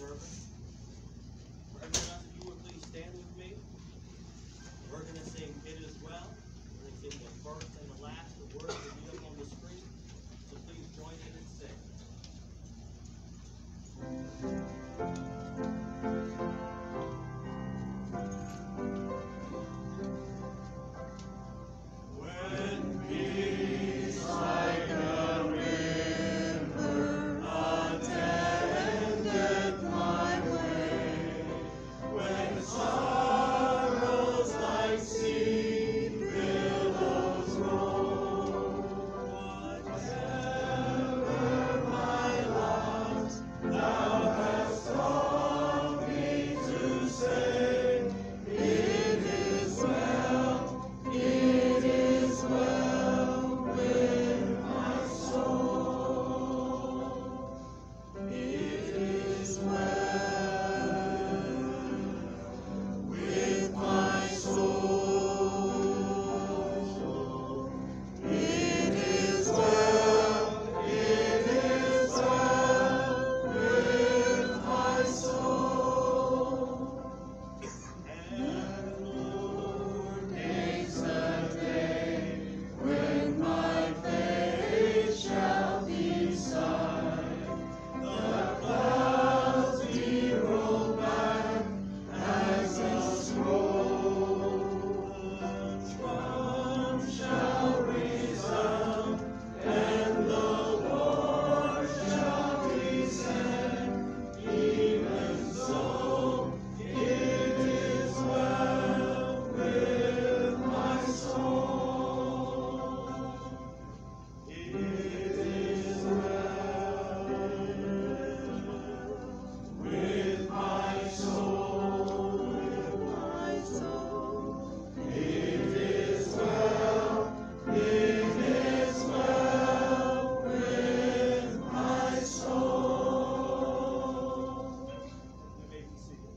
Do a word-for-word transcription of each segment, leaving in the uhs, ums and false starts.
service. For everyone, if you would please stand with me. We're going to sing It Is Well. We're going to sing the first and the last. The words will be up on the screen. So please join in and sing. When peace like a river attendeth my way, when sorrows like sea billows roll, whatever my lot, thou hast taught me to say, it is well, it is well with my soul. It is well with my soul. It is well, it is well with my soul. And Lord, makes the day when my faith shall be sight. The clouds be rolled back as a scroll. The trump shall resound, and the Lord shall descend. Even so, it is well with my soul. It is well with my soul. With my soul. It is well. It is well with my soul. You may be seated.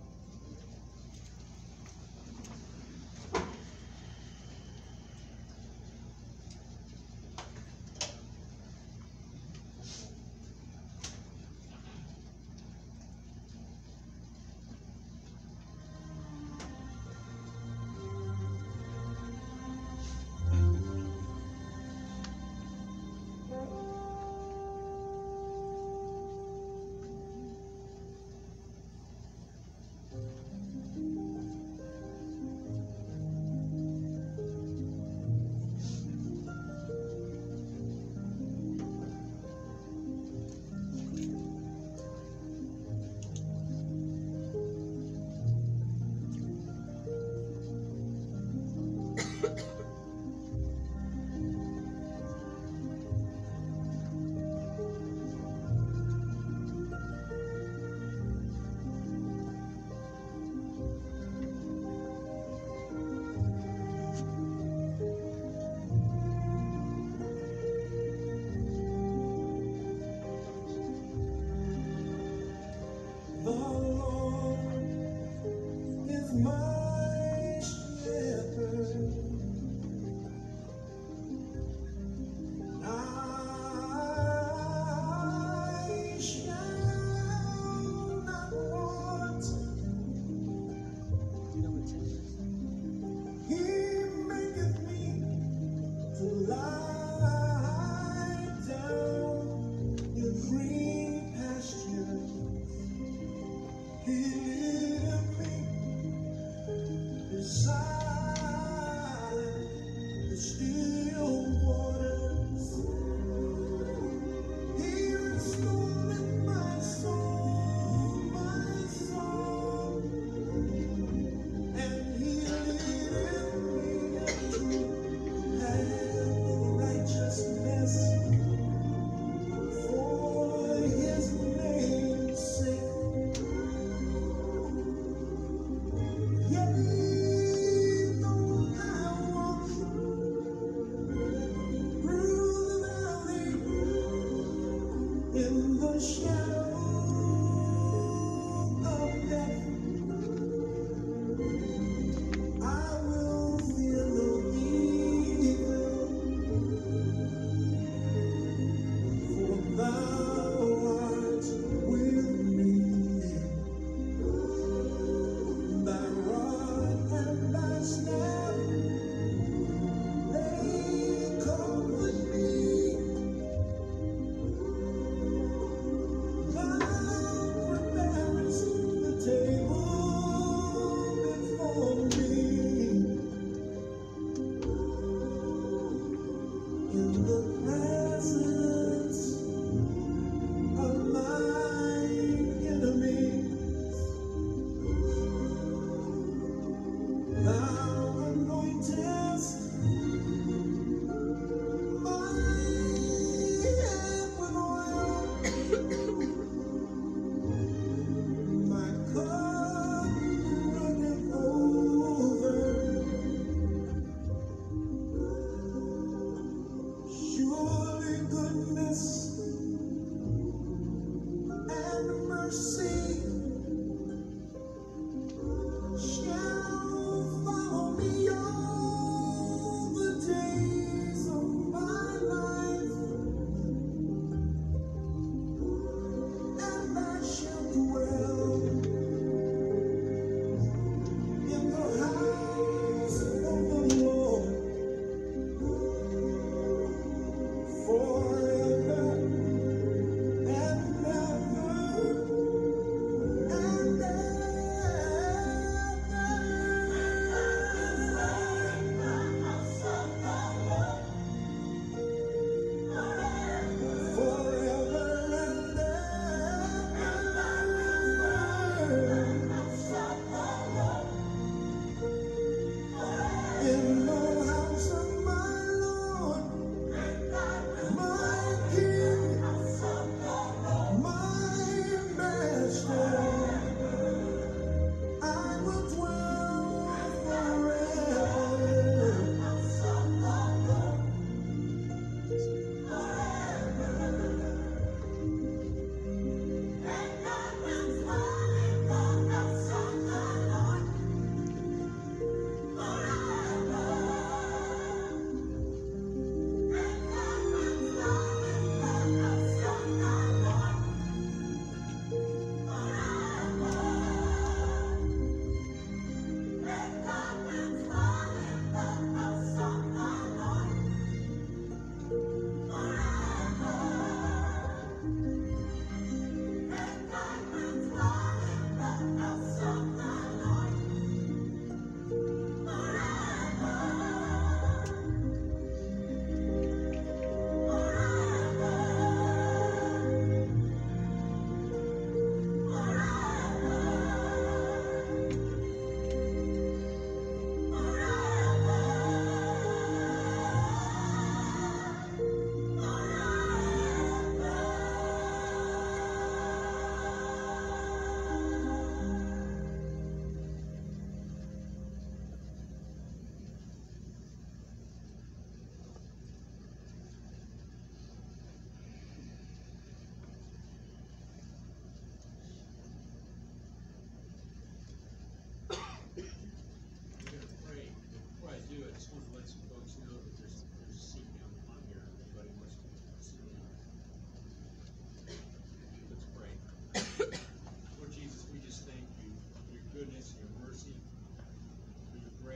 The Lord is my shepherd. I shall not want. He maketh me to lie down in green pastures. He leadeth me beside the still waters. He restoreth my soul, my soul, and He leadeth me into the path of righteousness for His name's sake. Yea, though I walk through the valley in the shadow of death, I will fear no evil, for Thou art with me.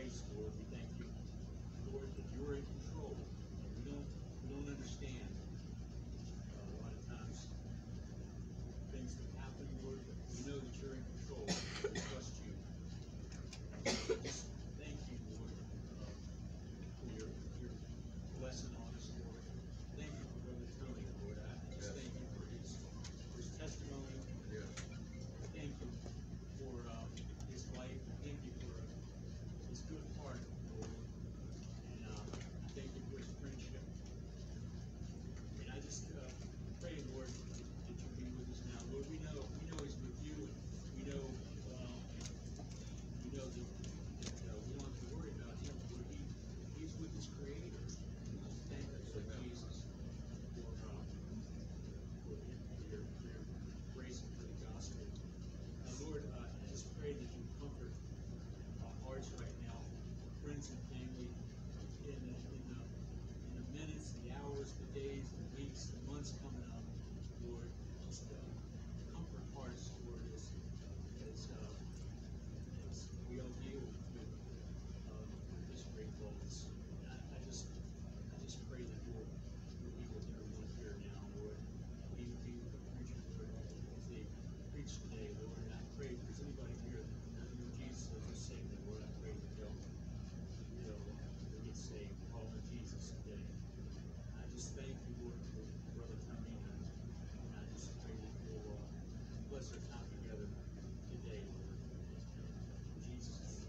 grace, Lord. We thank you, Lord, that you're in control. And we don't, we don't understand uh, a lot of times things that happen, Lord, but we know that you're in control. We trust you. And so just thank you, Lord, uh, for your, your blessing on us, Lord. Thank you for Brother Tony, Lord. I just Yes. thank you for his, his testimony. Yes. Thank you for um, his life. Thank you for his good heart, Lord. And um, I thank you for his friendship. And I just uh, pray, Lord, that, that you be with us now. Lord, we know we know he's with you, and we know um, we know that, that uh, we don't have to worry about him. Lord, he he's with his Creator. Thank you, Lord Jesus, for um, for, your, for your for your grace and for the gospel. Uh, Lord, uh, I just pray that you comfort our hearts right now, friends and family, in the, in the, in the minutes, the hours, the days, the weeks, the months coming up. Lord, just uh, comfort hearts, Lord, as, as, uh, as we all deal with, uh, with this great loss. And I, I just, I just pray that you'll, you'll be with everyone here now, Lord. Be, be with the preacher, Lord, as they preach today, Lord. And I pray if there's anybody here that doesn't know Jesus as their Savior, Lord, I pray that they'll, they'll, they'll get saved, call on Jesus today. I just thank you, Lord, for Brother Tony, and I just pray that you'll uh, bless our time together today, Lord. In Jesus' name.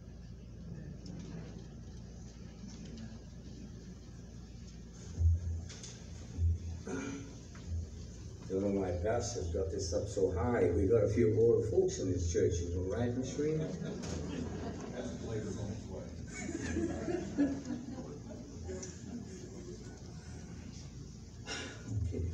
You know, my pastor's got this up so high. We got a few older folks in this church. You know, right, Miss Rena? That's later on its way. Okay.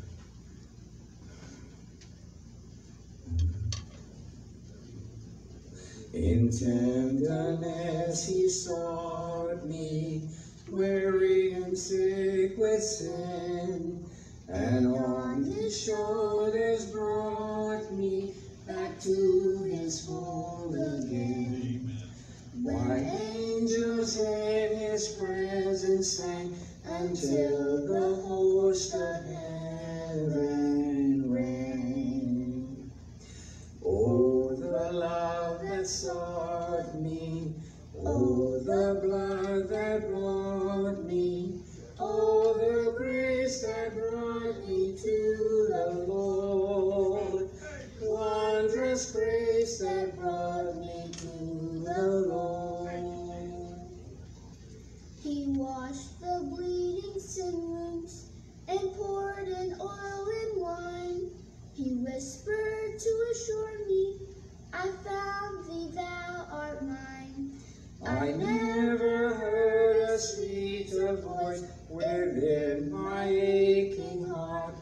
In tenderness he sought me, weary and sick with sin, and on his shoulders brought me back to his fold again. While angels in his presence sang, until the host of heaven rang. Oh, the love that sought me, oh, the blood that brought me, oh, the grace that brought me to the Lord, wondrous grace that brought me to the Lord. He washed the bleeding sin wounds and poured in oil and wine. He whispered to assure me, I found thee, thou art mine. I never heard a sweeter voice within my aching heart.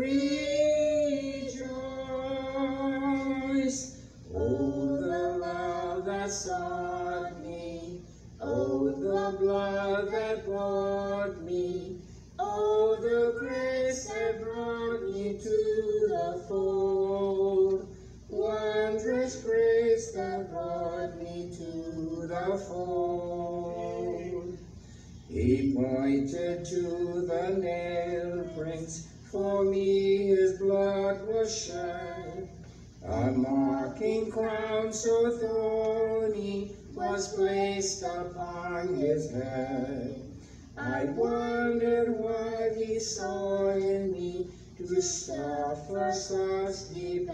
Rejoice! Oh, the love that sought me, oh, the blood that bought me, oh, the grace that brought me to the fold, wondrous grace that brought me to the fold. He pointed to the nail prints, for me his blood was shed. A mocking crown so thorny was placed upon his head. I wondered what he saw in me to suffer such deep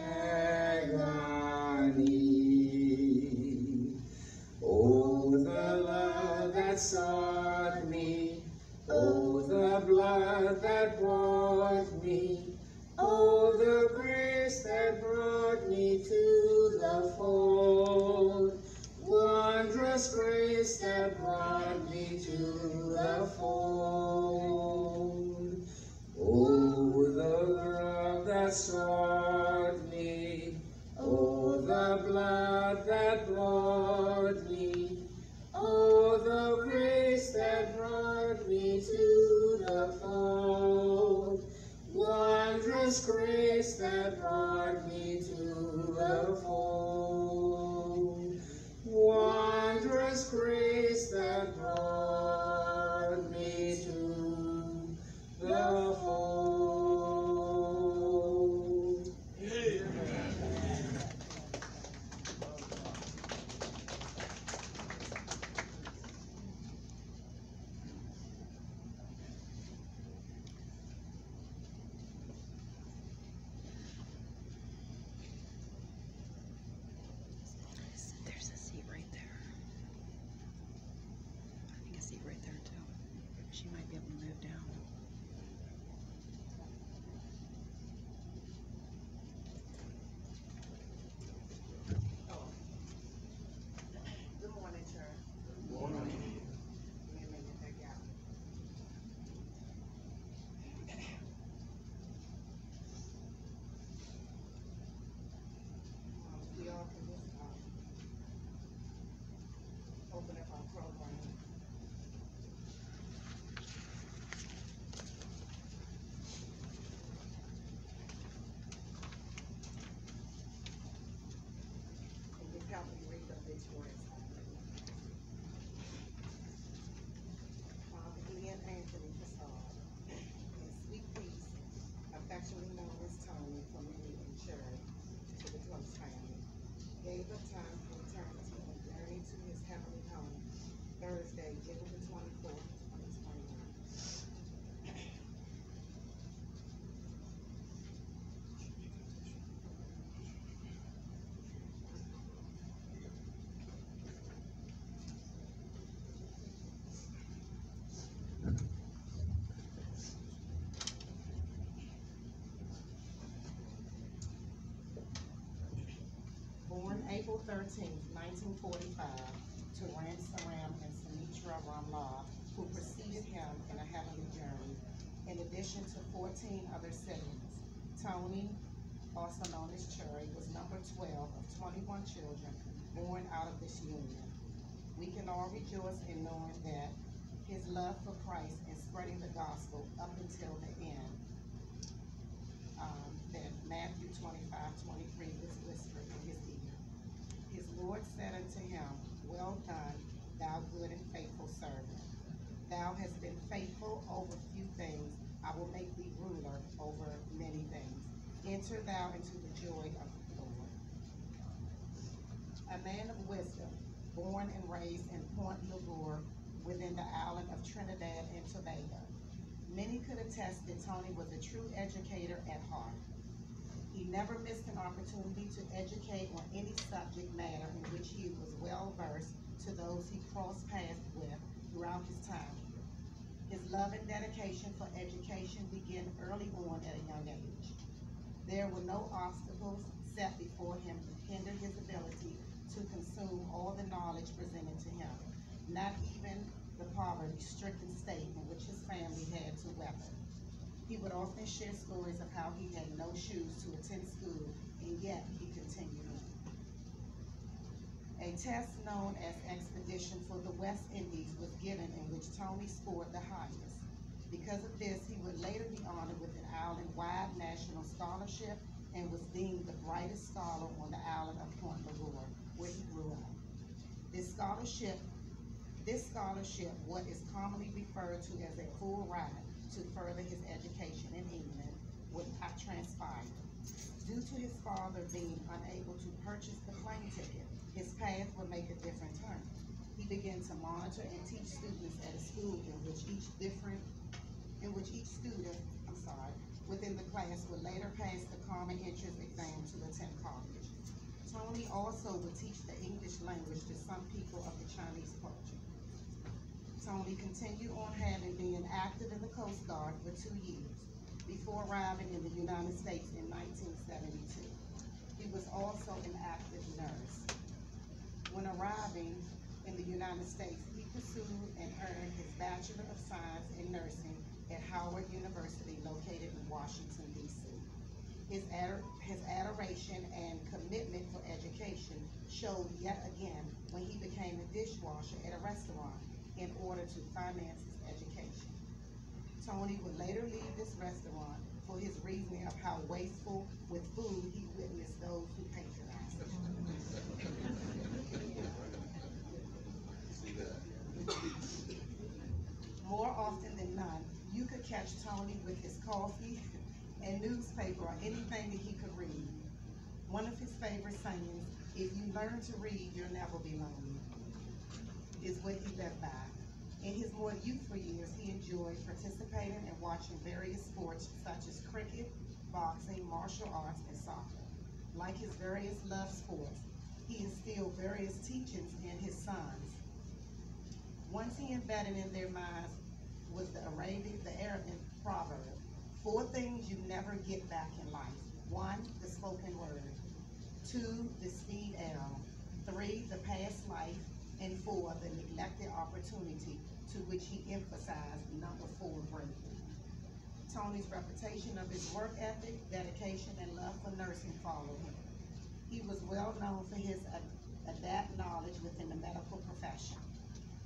agony. Oh, the love that sought me, oh, the blood that bought me, oh, the grace that brought me to the fold, wondrous grace that brought me to the fold. Oh, the love that sought me, oh, the blood that brought me, oh, the grace that brought me to the fold, wondrous grace that brought me to the fold, wondrous grace open up our program. And just help me read the obituaries. Father Glenn Anthony Persaud, in sweet peace, affectionately known as Tony, for many in church, to the close family, gave up time for eternity and journeyed to his heavenly home Thursday, June the twenty-fourth, twenty twenty-one. Born April thirteenth, nineteen forty-five, to Rand Saram and Sumitra Ramlal, who preceded him in a heavenly journey, in addition to fourteen other siblings. Tony, also known as Cherry, was number twelve of twenty-one children born out of this union. We can all rejoice in knowing that his love for Christ and spreading the gospel up until the end, um, that Matthew twenty-five, twenty-three was whispered in his ear. His Lord said unto him, Well done, thou good and faithful servant. Thou hast been faithful over few things, I will make thee ruler over many things. Enter thou into the joy of the Lord. A man of wisdom, born and raised in Point Legour, within the island of Trinidad and Tobago. Many could attest that Tony was a true educator at heart. He never missed an opportunity to educate on any subject matter in which he was well versed to those he crossed paths with throughout his time here. His love and dedication for education began early on at a young age. There were no obstacles set before him to hinder his ability to consume all the knowledge presented to him, not even the poverty-stricken state in which his family had to weather. He would often share stories of how he had no shoes to attend school, and yet he continued on. A test known as Expedition for the West Indies was given, in which Tony scored the highest. Because of this, he would later be honored with an island-wide national scholarship and was deemed the brightest scholar on the island of Point Legour, where he grew up. This scholarship, this scholarship, what is commonly referred to as a full ride to further his education in England, would not transpire. Due to his father being unable to purchase the plane ticket, his path would make a different turn. He began to monitor and teach students at a school in which each different, in which each student, I'm sorry, within the class would later pass the common entrance exam to attend college. Tony also would teach the English language to some people of the Chinese culture. Tony continued on having been active in the Coast Guard for two years before arriving in the United States in nineteen seventy-two. He was also an active nurse. When arriving in the United States, he pursued and earned his Bachelor of Science in Nursing at Howard University, located in Washington, D C His, ador his adoration and commitment for education showed yet again when he became a dishwasher at a restaurant in order to finance his education. Tony would later leave this restaurant for his reasoning of how wasteful with food he witnessed those who patronized him. More often than not, you could catch Tony with his coffee and newspaper or anything that he could read. One of his favorite sayings, if you learn to read, you'll never be lonely, is what he lived by. In his more youthful years, he enjoyed participating and watching various sports such as cricket, boxing, martial arts, and soccer. Like his various love sports, he instilled various teachings in his sons. Once he embedded in their minds was the Arabic, the Arabic proverb, four things you never get back in life. One, the spoken word. Two, the speed arrow. Three, the past life. And four, the neglected opportunity, to which he emphasized number four greatly. Tony's reputation of his work ethic, dedication, and love for nursing followed him. He was well known for his adept knowledge within the medical profession.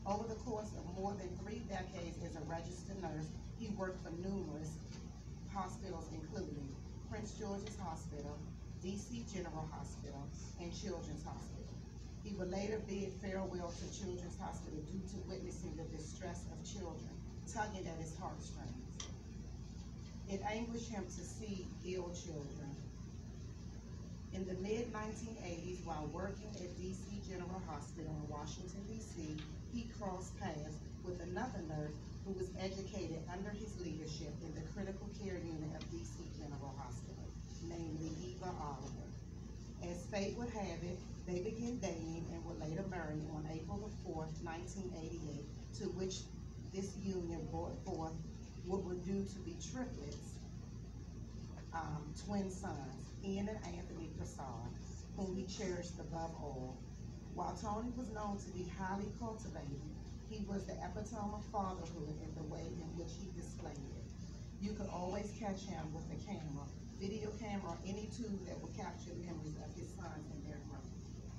Over the course of more than three decades as a registered nurse, he worked for numerous hospitals, including Prince George's Hospital, D C General Hospital, and Children's Hospital. He would later bid farewell to Children's Hospital due to witnessing the distress of children, tugging at his heartstrings. It anguished him to see ill children. In the mid nineteen eighties, while working at D C General Hospital in Washington, D C, he crossed paths with another nurse who was educated under his leadership in the critical care unit of D C General Hospital, namely Eva Oliver. As fate would have it, they began dating and were later married on April the fourth, nineteen eighty-eight, to which this union brought forth what were due to be triplets, um, twin sons, Ian and Anthony Persaud, whom he cherished above all. While Tony was known to be highly cultivated, he was the epitome of fatherhood in the way in which he displayed it. You could always catch him with a camera, video camera, or any tool that would capture memories of his sons and their growth.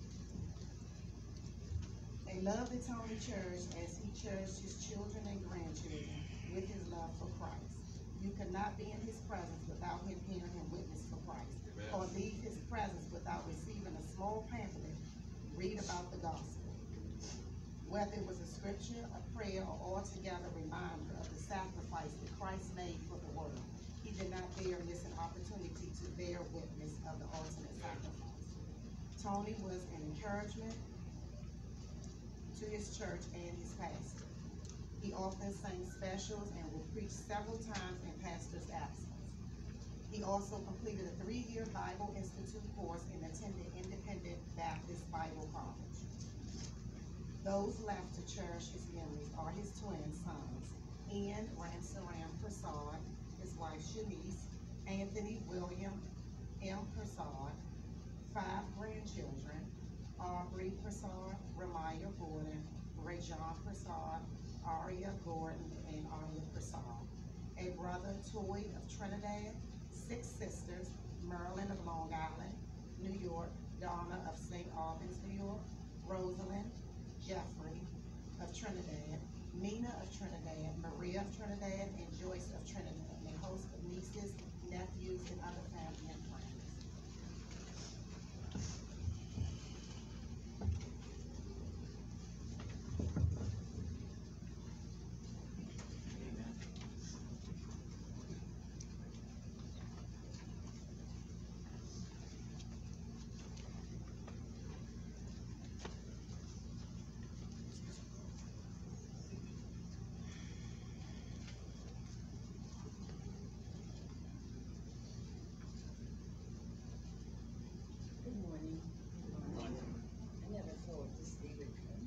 A love that Tony cherished as he cherished his children and grandchildren with his love for Christ. You could not be in his presence without him hearing him witness for Christ, Amen. or leave his presence without receiving a small pamphlet, read about the gospel. Whether it was a scripture, a prayer, or altogether reminder of the sacrifice that Christ made for the world, he did not dare miss an opportunity to bear witness of the ultimate sacrifice. Tony was an encouragement to his church and his pastor. He often sang specials and would preach several times in pastor's absence. He also completed a three-year Bible Institute course and attended Independent Baptist Bible College. Those left to cherish his memories are his twin sons, Ian Ransaram Persaud, his wife Shanice, Anthony William M. Persaud, five grandchildren, Aubrey Persaud, Ramaya Gordon, Rajon Persaud, Aria Gordon, and Aria Persaud. A brother, Toy of Trinidad, six sisters, Merlin of Long Island, New York, Donna of Saint Albans, New York, Rosalind, Jeffrey of Trinidad, Nina of Trinidad, Maria of Trinidad, and Joyce of Trinidad, and a host of nieces, nephews, and other family and friends. Good morning. I never thought this day would come.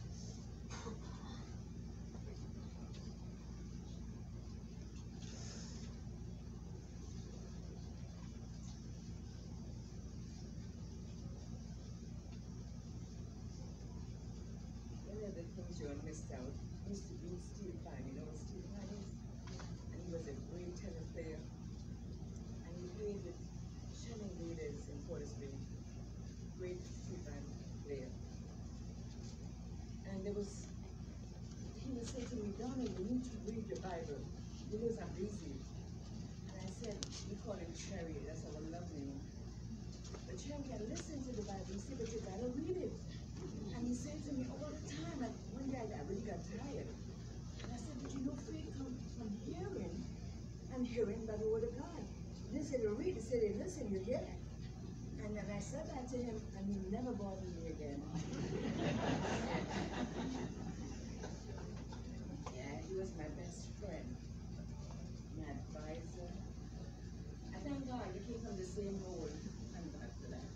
One of the things John missed out used to be steel pan. You know what steel pan is? And he was a great tennis player. And he played with Shannon Leaders in Portisbury. Great steel pan player. And there was, he would say to me, Donna, you need to read your Bible. He knows I'm busy. And I said, we call him Cherry, that's our love name. But Cherry, I listen to the Bible, you see, but you gotta read it. And he said to me all the time, and one day I really got tired. And I said, but you know, faith comes from hearing, and hearing by the word of God. He said, you read, he said, listen, you hear it. And then I said that to him, and he never bothered me again. Yeah, he was my best friend, my advisor. I thank God we came from the same mold. Thank God for that.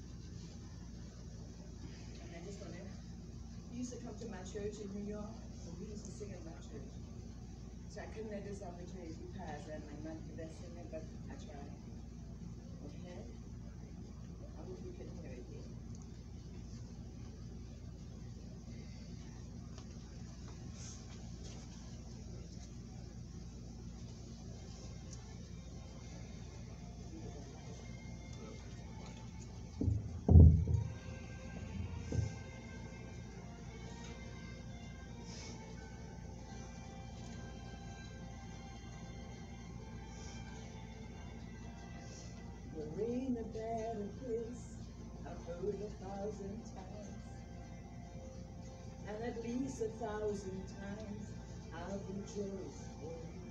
And I just want to, he used to come to my church in New York, and we used to sing in my church. So I couldn't let this opportunity pass, and I'm not the best singer, but I tried. Okay? I hope you can hear it here. seen a better place. I've heard a thousand times, and at least a thousand times I've rejoiced for you.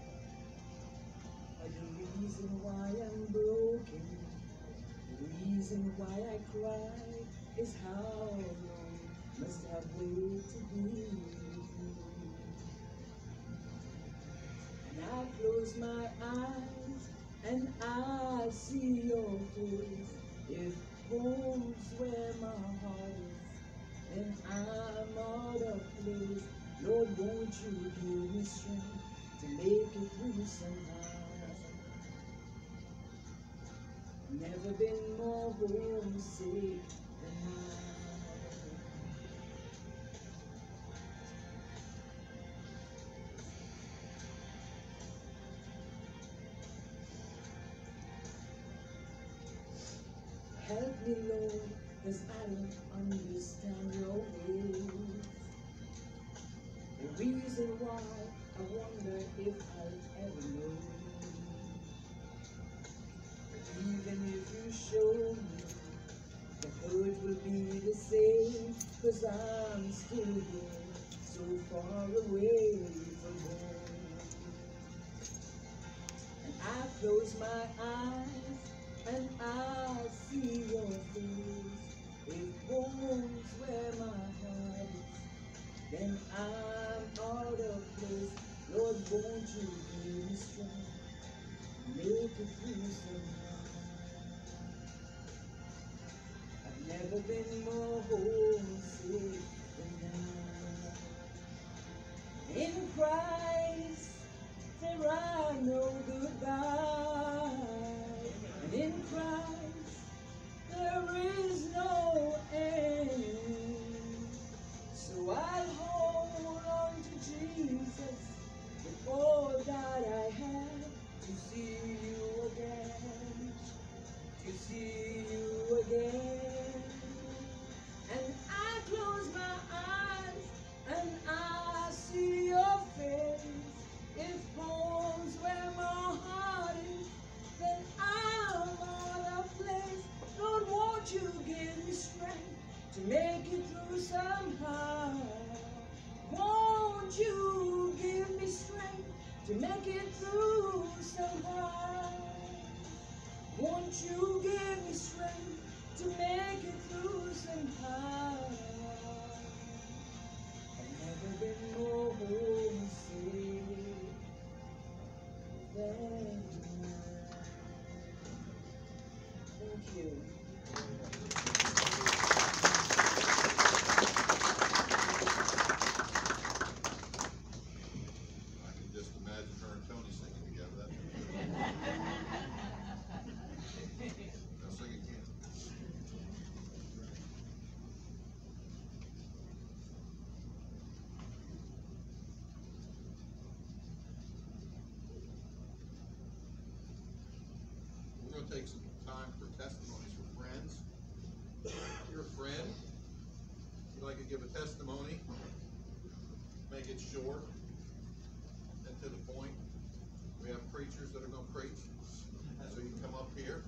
And the reason why I'm broken, the reason why I cry is how long must I wait to be with you. And I close my eyes and I see your face. If home's where my heart is, then I'm out of place. Lord, won't you give me strength to make it through somehow? Never been more homesick than now. Help me, Lord, cause I don't understand your ways. The reason why I wonder if I'll ever know. But even if you show me, the hurt will be the same, cause I'm still here, so far away from home. And I close my eyes and I see your face. If home's where my heart is, then I'm out of place. Lord, won't you give me strength, make it through somehow. I've never been more homesick than now. In Christ, there are no goodbyes. And in Christ, there is no end. So I'll hold on to Jesus with all that I have to see you again, to see you again. And I close my eyes and I see your face. If home's where my heart is, then I'm out of place. Lord, won't you give me strength to make it through somehow? Won't you give me strength to make it through somehow? Won't you give me strength to make it through somehow? I've never been more homesick than now. Thank you. I can just imagine her and Tony singing together. That's They'll sing again. We're going to take some time for testimonies for friends. If you're a friend, you'd like to give a testimony, make it short and to the point. We have preachers that are going to preach, so you can come up here.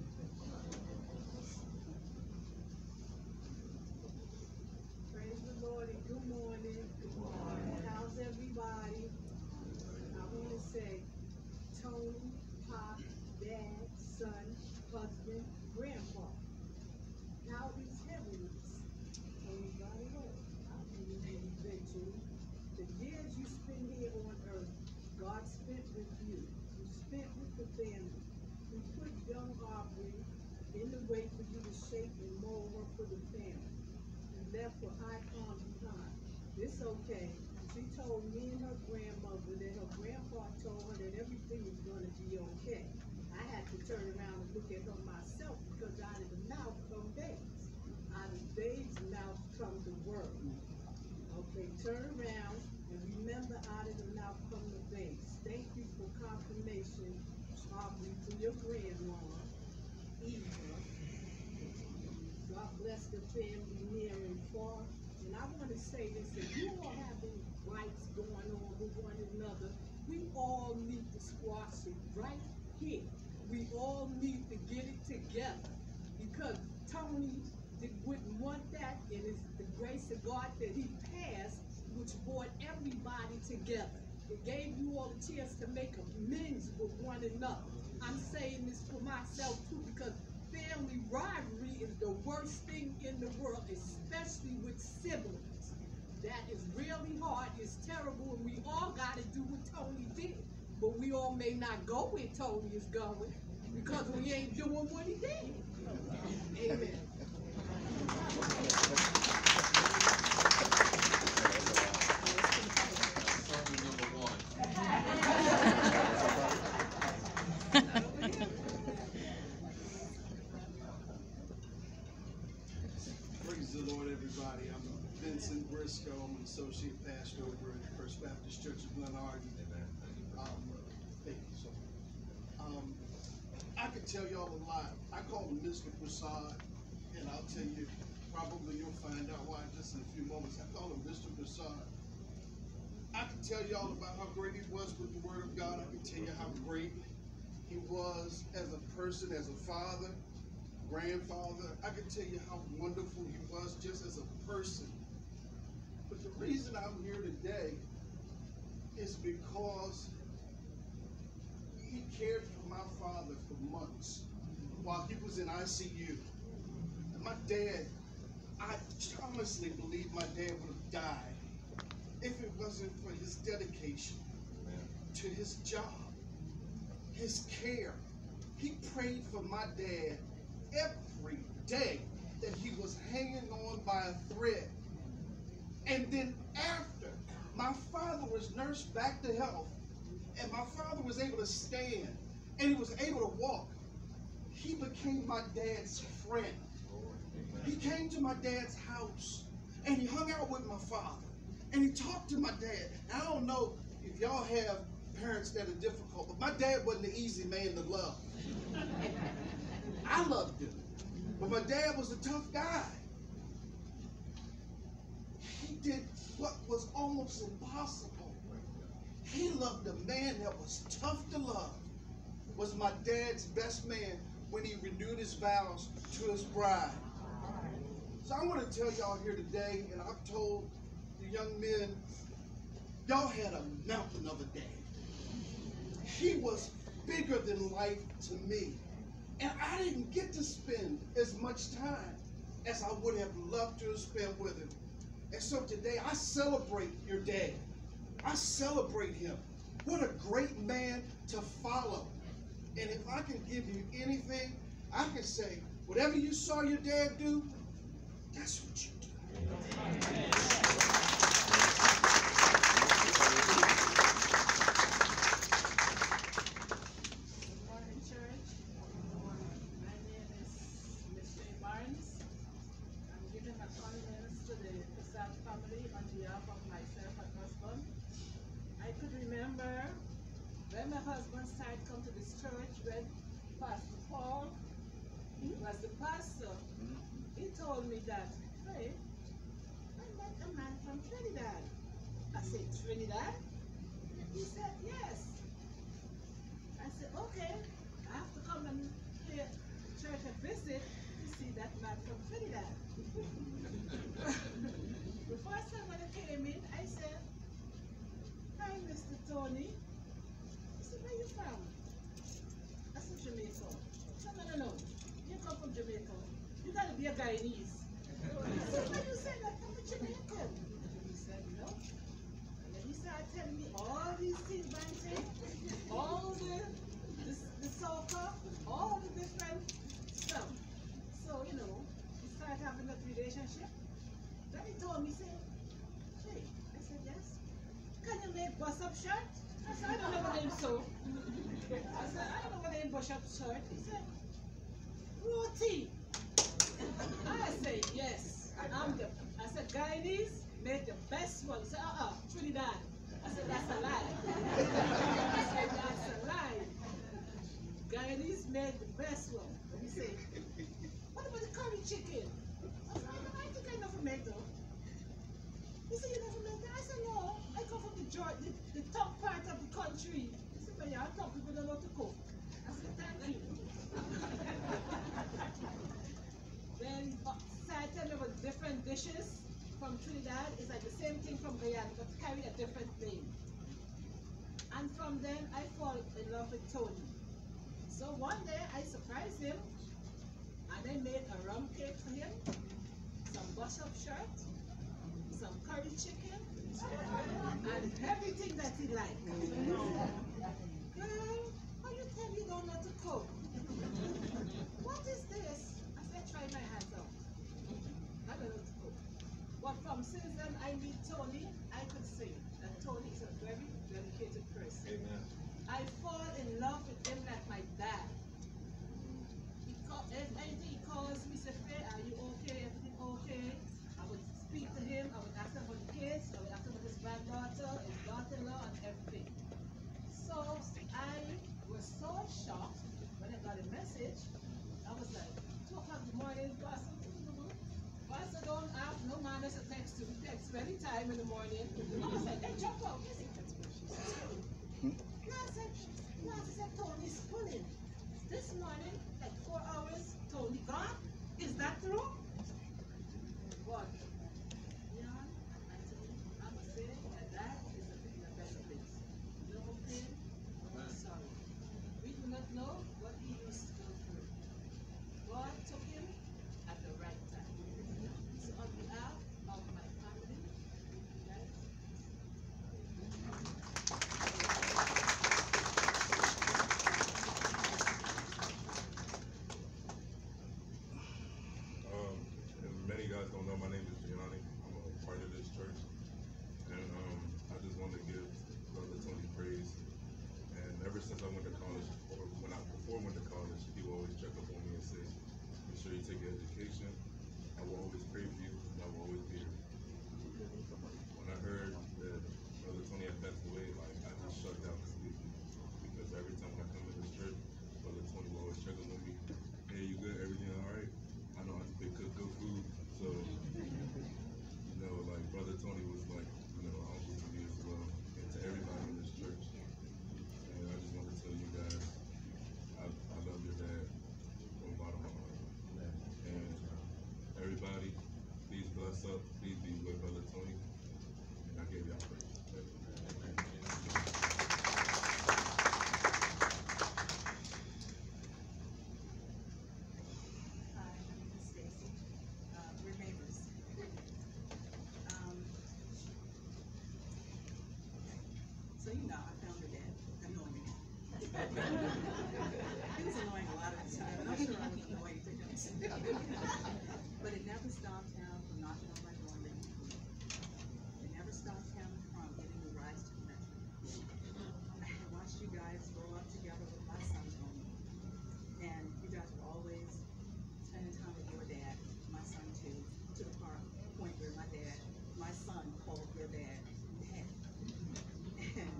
Praise the Lord and good morning. Good morning. How's everybody? I want to say Tony, Pop, Dad, son, husband, grandpa. How is heavenlies? Tony by the Lord. I believe in eventually. The years you spend here on earth, God spent with you. You spent with the family. We put young Aubrey in the way for you to shape and mold her for the family. You left her icon behind. It's okay. She told me and her grandmother that her grandpa told her that everything was going to be okay. I had to turn around and look at her myself because out of the mouth come babes. Out of babes' mouth come the word. Okay, turn around and remember out of the mouth come the babes. Thank you for confirmation, Aubrey, for your grandma, Eva. God bless the family near and far. And I want to say this, if you all have any fights going on with one another, we all need to squash it right here. we all need to get it together, because Tony did, wouldn't want that. It is the grace of God that he passed, which brought everybody together. It gave you all a chance to make amends with one another. I'm saying this for myself too, because family rivalry is the worst thing in the world, especially with siblings. That is really hard, it's terrible, and we all got to do what Tony did. But we all may not go where Tony is going, because we ain't doing what he did. Amen. Start with number one. Praise the Lord, everybody. I'm Vincent Briscoe. I'm an associate pastor over at First Baptist Church of Glen Arden. Um, thank you so much. Um, I could tell y'all a lot. I call him Mister Persaud, and I'll tell you, probably you'll find out why just in a few moments. I call him Mister Persaud. I can tell y'all about how great he was with the Word of God. I can tell you how great he was as a person, as a father, grandfather. I can tell you how wonderful he was just as a person. But the reason I'm here today is because he cared for my father for months while he was in I C U. And my dad, I honestly believe my dad would have died if it wasn't for his dedication to his job, his care. He prayed for my dad every day that he was hanging on by a thread. And then after my father was nursed back to health, and my father was able to stand, and he was able to walk, he became my dad's friend. He came to my dad's house, and he hung out with my father, and he talked to my dad. And I don't know if y'all have parents that are difficult, but my dad wasn't an easy man to love. I loved him, but my dad was a tough guy. He did what was almost impossible. He loved a man that was tough to love. Was my dad's best man when he renewed his vows to his bride. So I want to tell y'all here today, and I've told the young men, y'all had a mountain of a dad. He was bigger than life to me. And I didn't get to spend as much time as I would have loved to have spent with him. And so today I celebrate your dad. I celebrate him. What a great man to follow. And if I can give you anything, I can say, whatever you saw your dad do, that's what you do. Good morning, church. My name is Mister Barnes. I'm giving my condolence to the Persaud family on behalf of myself and husband. I could remember when my husband started to come to this church, when Pastor Paul was the pastor, he told me that, hey, I met a man from Trinidad. I said, Trinidad? He said, yes. I said, okay, I have to come and pay church a visit to see that man from Trinidad. The first time when I came in, I said, hi, Mister Tony. He said, where you from? I said, Jamaica. He said, no, no, no. You come from Jamaica. You gotta be a Guyanese. I said, why you say that? I'm a Jamaican. He said, no. And then he started telling me all these things, Banty, all the, the, the soccer, all the different stuff. So, you know, we started having that relationship. Then he told me, say, hey, I said, yes. Can you make bus-up shirt? I said, I don't know what name so. I said, I don't know what name bus-up shirt. He said, roti. I said, yes. I'm the, I said, Guyanese make the best one. He said, uh-uh, Trinidad. I said, that's a lie. I said, that's a lie. Guyanese made the best one. He said, what about the curry chicken? I said, I think I never made though. He said, you never made that? I said, no, I come from the, the, the top part of the country. He said, but yeah, I thought people don't know how to cook. I Pastor, thank you. Then uh, Satan there were different dishes from Trinidad. It's like the same thing from Guyana, but carry a different name. And from then I fall in love with Tony. So one day I surprised him and I made a rum cake for him, some butch-up shirt, some curry chicken, and everything that he liked. Girl, how you tell you don't know how to cook? What is this? I said, try my hands out. I don't know how to cook. But from since then I meet Tony, I could say that Tony is a very dedicated person. Amen. I fall in love with him like my dad. He call, if anything he calls me, say, Faye, are you okay? Everything okay? I would speak to him, I would ask him about the kids, I would ask him about his granddaughter, his daughter-in-law, and everything. So I was so shocked when I got a message. I was like, two o'clock in the morning, Pastor, Pastor don't have no manners to text you. He texts any time in the morning. I was like, hey, jump out. He said, no, I said, no, I said, Tony's pulling. This morning, like four hours, Tony gone. Is that true? What? Yeah, actually, I must say that that is a, a better place. No pain, no sorrow. We do not know what he used to go through. God took him at the right time. So on behalf of my family, guys, Um, and many guys don't know, my name is Gianni. I'm a part of this church. And um, I just want to give Brother Tony praise. And ever since I went to college, or when I before I went to college, he will always check up on me and say, make sure you take your education. I will always pray for you, and I will always be here. When I heard that Brother Tony had passed away, like I just shut down completely. Because every time I come to this church, Brother Tony will always check up on me. Hey, you good? Everything all right? I know how to cook good food. So, you know, like Brother Tony was like, you know, an uncle to me as well, and to everybody in this church. And I just want to tell you guys, I, I love your dad from the bottom of my heart. And everybody, please bless up, please be with Brother Tony. And I give y'all praise. Hi, my name is Stacy. Uh, we're neighbors. Um, so you know, I found her dad annoying. He was annoying a lot of the time, and I'm sure I was annoying to him too. But it never stopped him from knocking on my door and making food. It never stopped him from giving me rides to the metro. I watched you guys grow up together with my son Tony, and you guys were always spending time with your dad, my son too, to the part, point where my dad, my son called your dad, Dad. And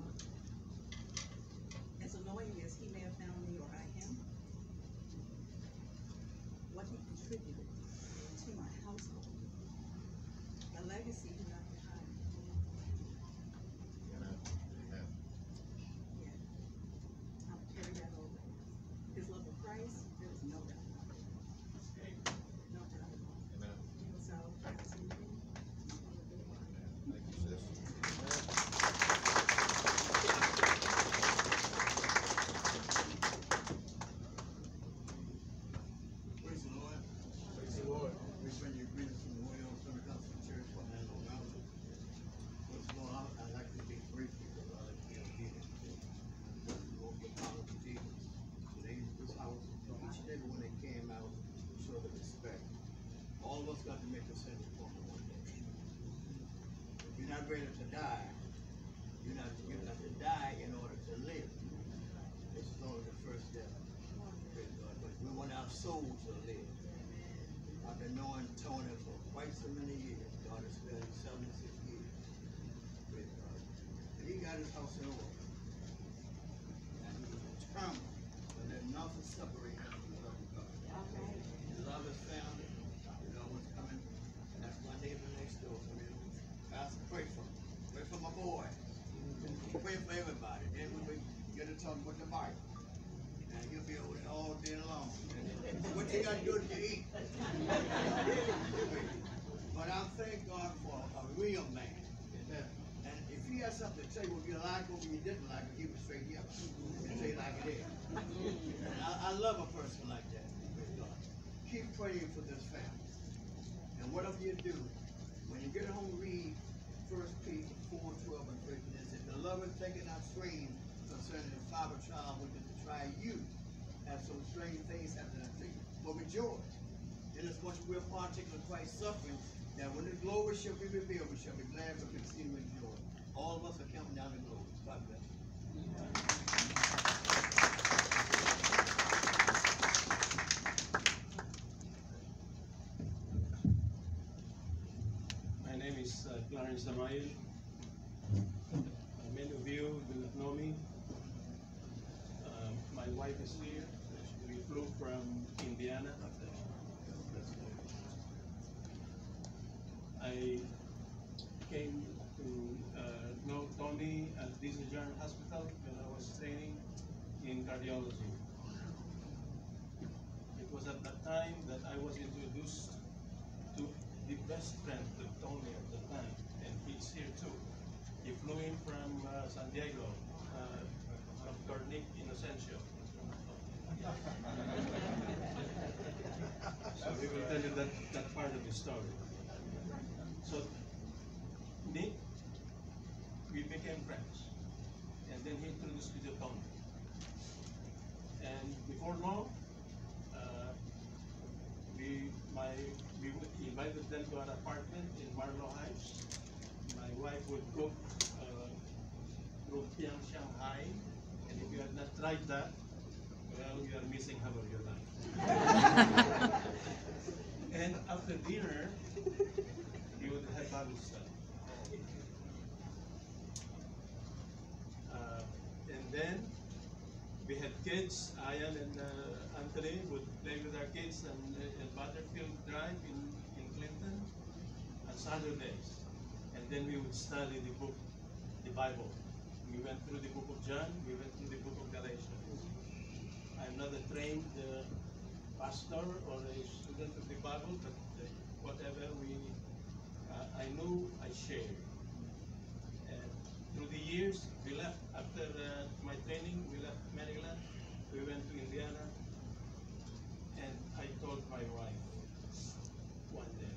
as annoying as he may have found me or I him, what he contributed to my household, a legacy he left behind. Yeah, I'll carry that over. His love of Christ, there is no doubt about it. No doubt about it. So, I see you. Thank you, sis. Praise the Lord. Praise the Lord. We bring you greetings from the Royal Pentecostal Church for Handle Mountain. First of all, I'd like to be grateful because I like to be obedient to the Lord, the power of Jesus. Today, this house, each and every one that came out to show the respect. All of us got to make a sense of one day. If you're not ready to die, you're not, you're not to die in order to live. This is only the first step. Praise God. But we want our soul to live. I've been knowing Tony for quite so many years. God has spent seventy-six years. Praise God. And he got his house in order. And he was determined to let nothing separate him from the love of God. He loved his family. You know what's coming. That's my neighbor next door to me. Pastor, pray for me. Pray for my boy. Pray for everybody. Then we get to talk about the Bible. And he You'll be over there all day long. What you got to do to eat? But I thank God for a real man. And if he has something to say, what you like, what you didn't like, he would straight you up and say like it is. And I, I love a person like that. Keep praying for this family. And whatever you do, when you get home, read First Peter four, twelve, and thirteen. It says, the lover taking out strain concerning the father child, which is to try you, have some strange things happen unto you. But rejoice. Inasmuch as we're partaking of Christ's suffering, that when the glory shall be revealed, we shall be glad with exceeding joy. All of us are counting down the glory. God bless you. My name is uh, Clarence Samael. Uh, many of you do not know me. Um, my wife is here. We flew from Indiana. I came to uh, know Tony at Disney General Hospital when I was training in cardiology. It was at that time that I was introduced to the best friend of Tony at the time, and he's here too. He flew in from uh, San Diego, uh, from Cornic Inocencio. So we will tell you that, that part of the story. So Nick, we became friends, and then he introduced me to Tony. And before long, uh, we my we would invited them to our apartment in Marlow Heights. My wife would cook uh, lumpiang Shanghai, and if you have not tried that, well, you are missing half of your life. And after dinner, we would have Bible study. Uh, and then we had kids. Ian and uh, Anthony would play with our kids and uh, in Butterfield Drive in, in Clinton on Saturdays. And then we would study the book, the Bible. We went through the book of John. We went through the book of Galatians. I'm not a trained uh, pastor or a student of the Bible, but uh, whatever we Uh, I knew I shared. And through the years, we left after uh, my training, we left Maryland, we went to Indiana, and I told my wife one day,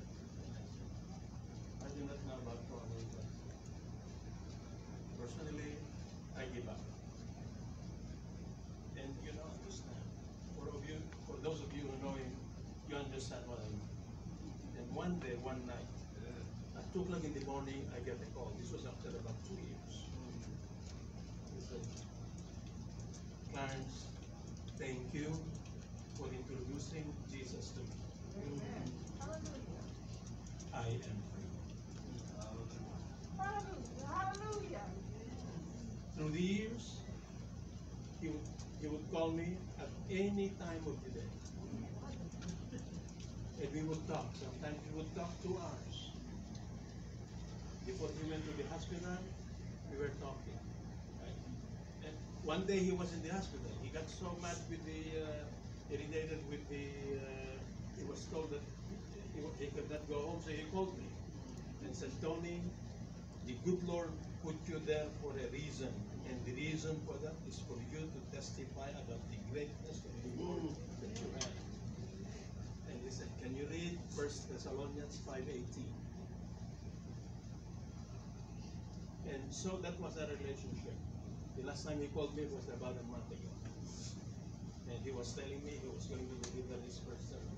I do not know about Tony, but personally, I give up. And you don't understand. For, of you, for those of you who know him, you understand what I mean. And one day, one night, at two o'clock in the morning, I get a call. This was after about two years. He said, Clarence, thank you for introducing Jesus to me. Amen. I am free. Hallelujah. Hallelujah. Through the years, he would, he would call me at any time of the day. And we would talk. Sometimes we would talk two hours. Before he went to the hospital, we were talking. Right? And one day he was in the hospital. He got so mad with the, uh, irritated with the, uh, he was told that he, he could not go home, so he called me and said, Tony, the good Lord put you there for a reason, and the reason for that is for you to testify about the greatness of the Lord that you have. And he said, can you read First Thessalonians five eighteen? And so that was our relationship. The last time he called me was about a month ago. And he was telling me he was going to deliver his first sermon.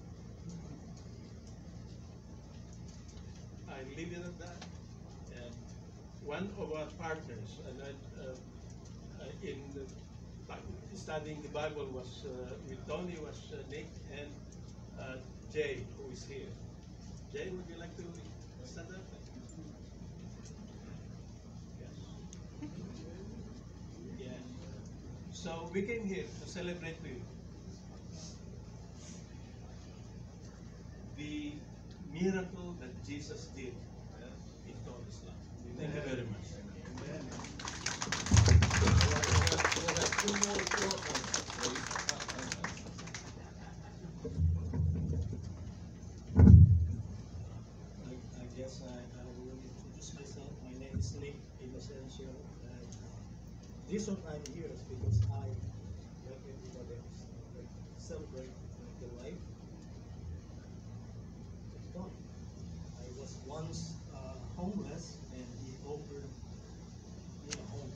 I leave it at that. And one of our partners and I, uh, uh, in the, studying the Bible was uh, with Tony was uh, Nick and uh, Jay, who is here. Jay, would you like to stand up? So we came here to celebrate with you the miracle that Jesus did in Tony's life. Thank you very much. Amen. We'll have two more short ones, please. essential. And uh, this one I'm here is because I, like everybody else, uh, like celebrate like, the life of God. I was once uh, homeless, and He offered me a home.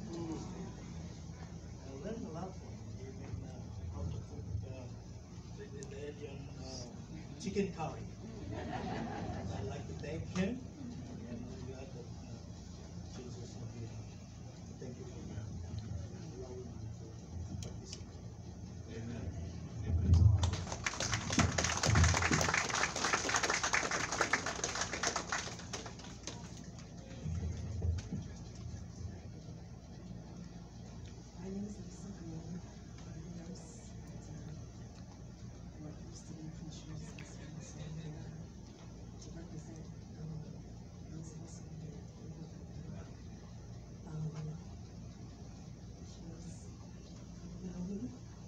I learned a lot from Him, even uh, how to cook uh, the, the, the Indian uh, chicken curry. I like to thank Him, and I'm glad that uh, Jesus is here. Thank you for allowing me to participate. Amen. My name is Lisa Green. I'm a nurse at uh, what used to be Insurance Assistance, and uh, to represent um, Miz Wilson here. Um, she was young,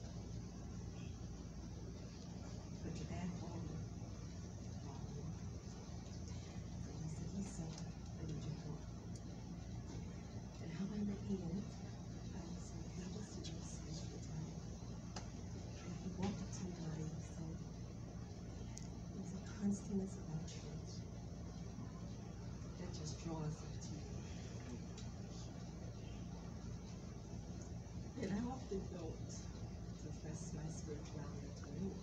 but your dad called me. Um, and he said, Lisa, I need your help. And how I met Ian, I was in Kansas City most of the time. And he walked up to me and he said, there's a constantness about church that just draws me to you. And I often don't profess my spirituality to anyone.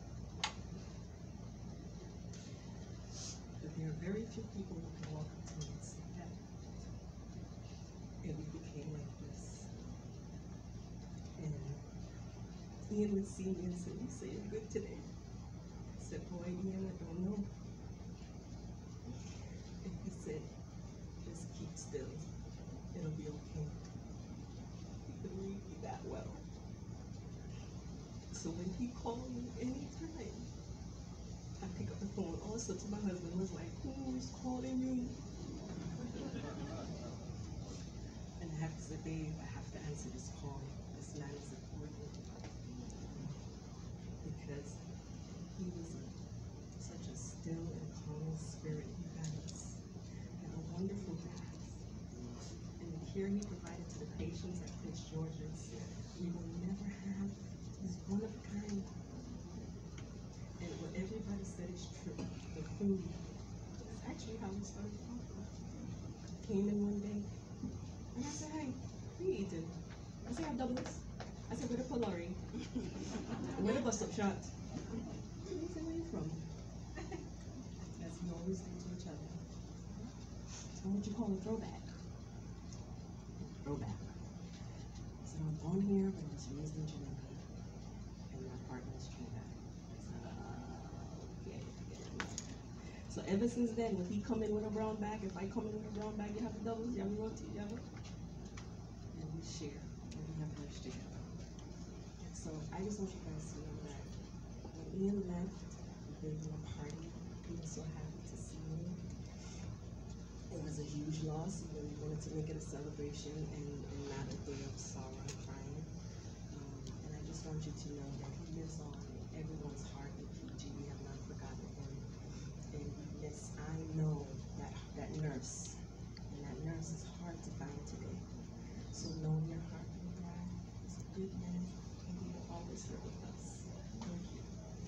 But there are very few people who can walk up to me and say that. And we became like this. And Ian would see me and say, you say you're good today. I said, boy, Ian, I don't know. And he said, just keep still. It'll be okay. He could read me that well. So when he called me anytime, I pick up the phone. Also to my husband was like, who's calling you? And I have to say, babe, I have to answer this call. This man is important. Because he was a, such a still and calm spirit. He has and a wonderful dad. And the care he provided to the patients at Prince George's, we will never have. He's one of a kind. And what everybody said is true. The food is actually how we started talking. Came in one day, and I said, hey, what are you eating? I said, I have doubles. I said, where the Polari? Where the bus stop shot? He said, where are you from? As we always do to each other. So what you call a throwback? Throwback. I said, I'm born here, but I was raised in Jamaica. And my partner is Trinidad. I said, uh, okay. So ever since then, when he come in with a brown bag, if I come in with a brown bag, you have a double, you have a roti, you have a... And we share, and we have lunch together. So I just want you guys to know that when Ian left, we gave him a party. He was so happy to see me. It was a huge loss, but we wanted to make it a celebration and, and not a day of sorrow and crying. Um, and I just want you to know that he lives on in everyone's heart in P G. We have not forgotten him. And yes, I know that that nurse, and that nurse is hard to find today. So know your heart and God is a good man, and he will always live with us. Thank you.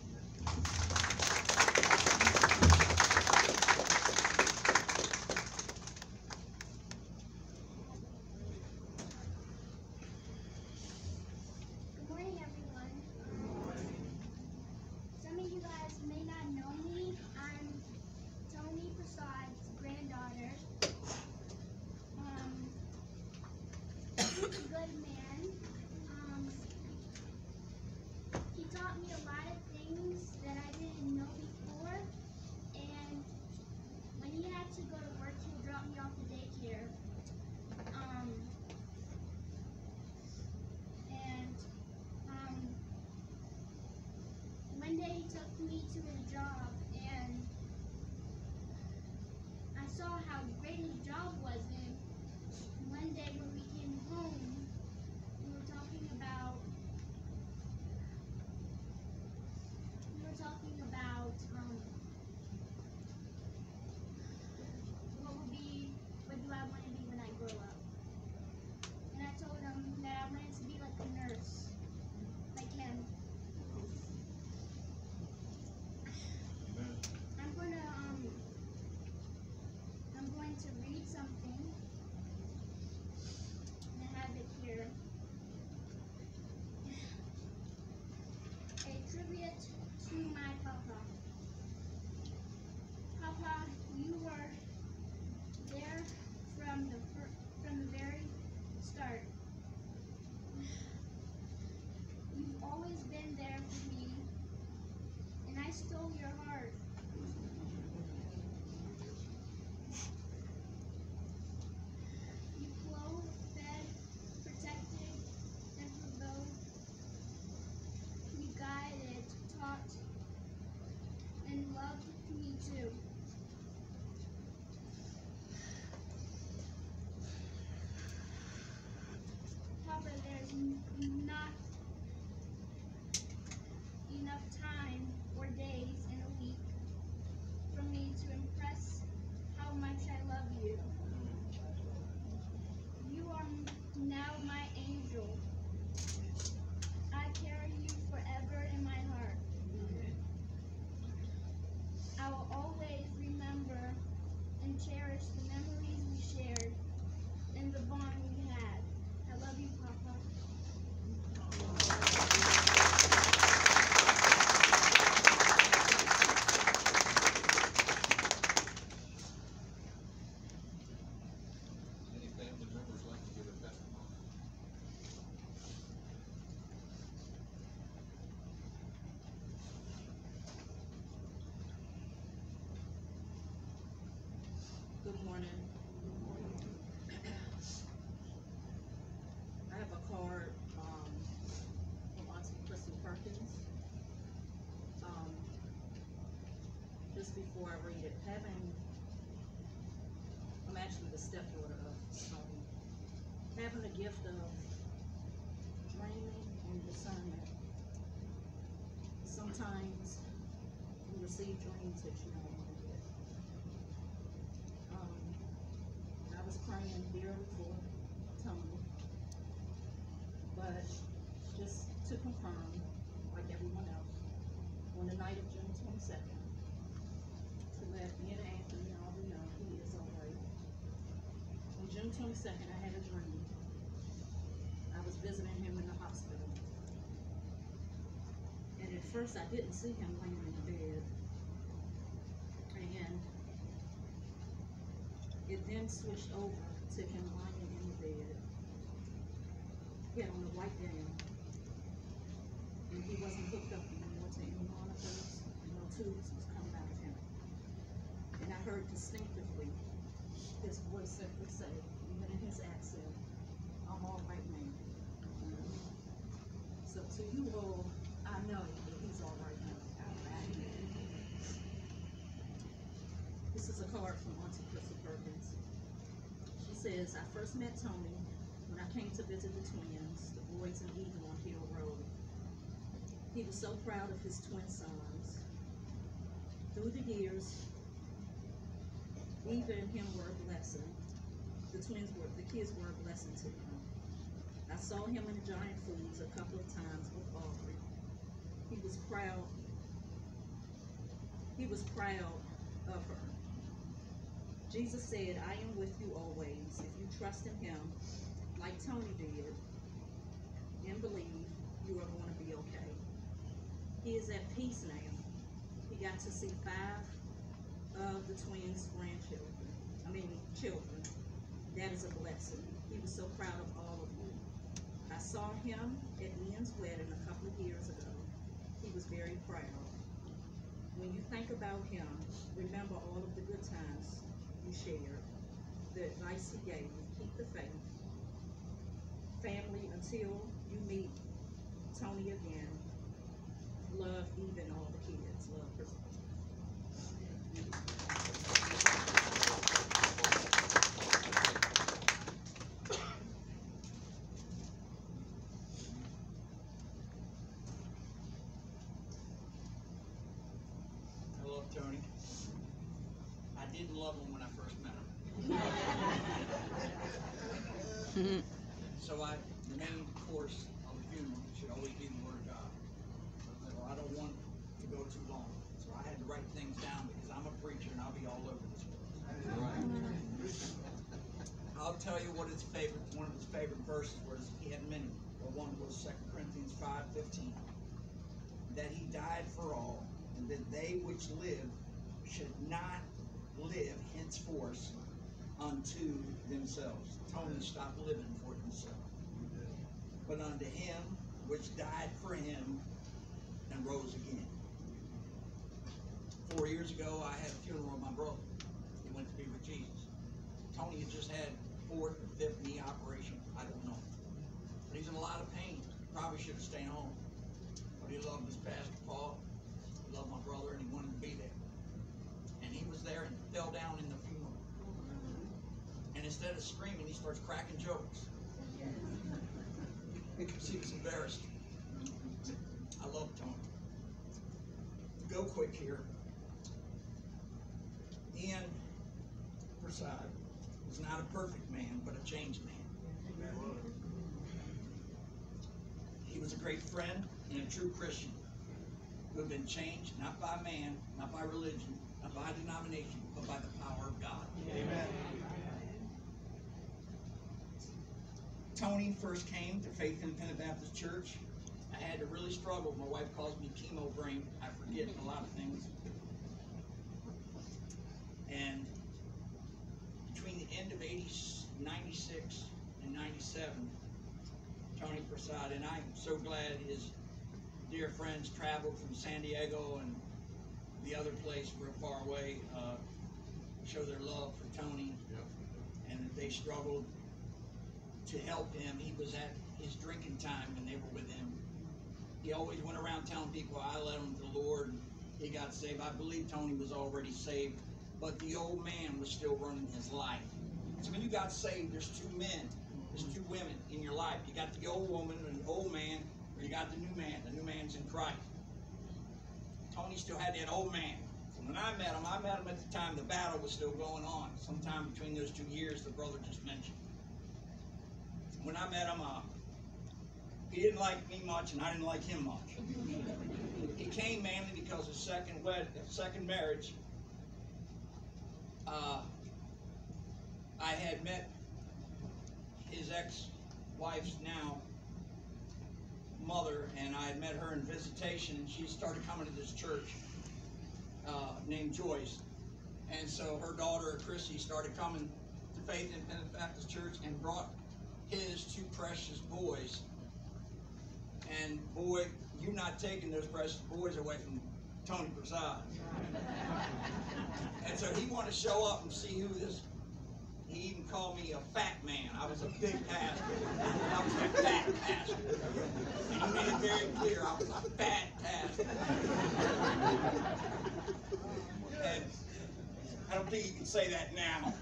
Good morning, everyone. Some of you guys may not know me. I'm Tony Persaud's granddaughter. Um, he's a good man. Um, he taught me a lot of things that I didn't know before. And when he had to go to work, he would drop me off to daycare. Um, and um, one day he took me to his job, and I saw how great his job was. And one day when we came home, we were talking about we were talking about um, what will be what do I want to be when I grow up. appropriate to my papa. Papa, you were there from the fir- from the very start. You've always been there for me, and I stole your heart. You clothed, fed, protected, and provoked. You guided, taught, and loved me too. Papa, there's n- not enough time or days in a week for me to impress how much I love you. You are m- now my angel. I carry you forever in my heart. I will always remember and cherish the memories we shared and the bond we had. I love you, Papa. Any family members like to give a testimony? Good morning. I have a card um, from Auntie Crystal Perkins. Um, just before I read it, having, I'm actually the stepdaughter of Tony. Having the gift of dreaming and discernment. Sometimes you receive dreams that you don't want to get. Um, I was praying dearly for Tony, but just to confirm, like everyone else, on the night of June twenty-second, to let me and Anthony all we know he is all right. On June twenty-second, I had a dream. I was visiting him in the hospital. And at first, I didn't see him laying in the bed. And it then switched over to him lying in the bed. He had on a white gown. And he wasn't hooked up anymore to any monitors. No tubes was coming out of him. And I heard distinctively his voice simply say, even in his accent, I'm all right now. So to you all, I know that he's all right now. This is a card from Auntie Crystal Perkins. She says, I first met Tony when I came to visit the twins, the boys in Eden on Hill Road. He was so proud of his twin sons. Through the years, Eva and him were a blessing. The twins were, the kids were a blessing to him. I saw him in the Giant Foods a couple of times with Aubrey. He was proud. He was proud of her. Jesus said, I am with you always. If you trust in him, like Tony did, and believe, you are going to be okay. He is at peace now. He got to see five of the twins' grandchildren. I mean, children. That is a blessing. He was so proud of all of you. I saw him at Ian's wedding a couple of years ago. He was very proud. When you think about him, remember all of the good times you shared, the advice he gave you, keep the faith. Family, until you meet Tony again, love even all the kids. Love Persaud. I love Tony. I didn't love him when I first met him. So I, the main course of the funeral should always be the Word of God. So I don't want to go too long. So I had to write things down because I'm a preacher and I'll be all over this place. I'll tell you what his favorite, one of his favorite verses was. He had many, but one was Second Corinthians five fifteen. that he died for all, and that they which live should not live henceforth unto themselves. Tony stopped living for himself, but unto him which died for him and rose again. Four years ago, I had a funeral of my brother. He went to be with Jesus. Tony had just had fourth or fifth knee operation. I don't know. But he's in a lot of pain. Probably should have stayed home. But he loved his pastor, Paul. He loved my brother, and he wanted to be there. And he was there and fell down in the funeral. And instead of screaming, he starts cracking jokes. Because he was embarrassed. I love Tony. Go quick here. Ian Persaud was not a perfect man, but a changed man. He was a great friend and a true Christian who had been changed not by man, not by religion, not by denomination, but by the power of God. Amen. Tony first came to Faith Independent Baptist Church. I had to really struggle. My wife calls me chemo brain. I forget a lot of things. And between the end of ninety-six and ninety-seven, Tony Persaud, and I'm so glad his dear friends traveled from San Diego and the other place real far away, uh, show their love for Tony, and that they struggled to help him. He was at his drinking time when they were with him. He always went around telling people, I led him to the Lord, and he got saved. I believe Tony was already saved, but the old man was still running his life. So when you got saved, there's two men, there's two women in your life. You got the old woman and the old man, or you got the new man. The new man's in Christ. Tony still had that old man. So when I met him, I met him at the time the battle was still going on, sometime between those two years the brother just mentioned. When I met him, uh, he didn't like me much, and I didn't like him much. He came mainly because his second wed, second marriage, uh, I had met his ex-wife's now mother, and I had met her in visitation, and she started coming to this church uh, named Joyce. And so her daughter, Chrissy, started coming to Faith Independent Baptist Church and brought his two precious boys. And boy, you not taking those precious boys away from Tony Persaud. And so he wanted to show up and see who this, he even called me a fat man. I was a big pastor. I was a fat pastor. And he made it very clear I was a fat pastor. And I don't think you can say that now.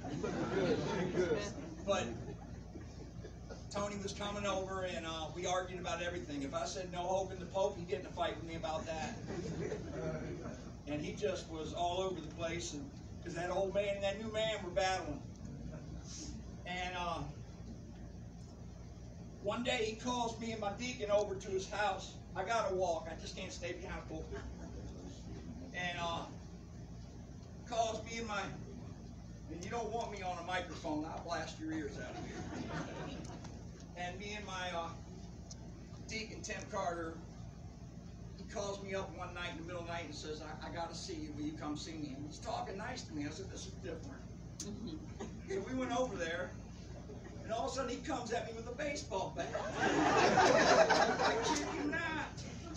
But Tony was coming over, and uh, we argued about everything. If I said no hope in the Pope, he'd get in a fight with me about that. And he just was all over the place, and because that old man and that new man were battling. And uh, one day he calls me and my deacon over to his house. I gotta walk. I just can't stay behind the pulpit. And uh, calls me and my, and you don't want me on a microphone. I'll blast your ears out. And me and my uh, deacon, Tim Carter, he calls me up one night in the middle of the night and says, I, I got to see you. Will you come see me? And he's talking nice to me. I said, this is different. So we went over there, and all of a sudden he comes at me with a baseball bat. I kid you not.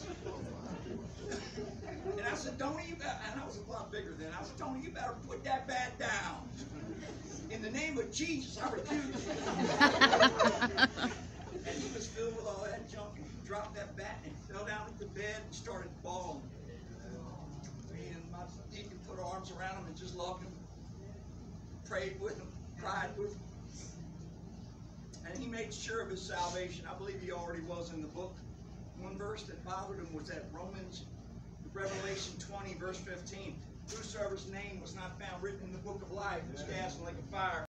And I said, Tony, you better, and I was a lot bigger then. I said, Tony, you better put that bat down. In the name of Jesus, I refuse it. And he was filled with all that junk, and he dropped that bat and fell down at the bed and started bawling. Me and my deacon put our arms around him and just loved him, prayed with him, cried with him. And he made sure of his salvation. I believe he already was in the book. One verse that bothered him was that Romans, Revelation twenty, verse fifteen. Whosoever's name was not found written in the book of life was cast in the lake of fire.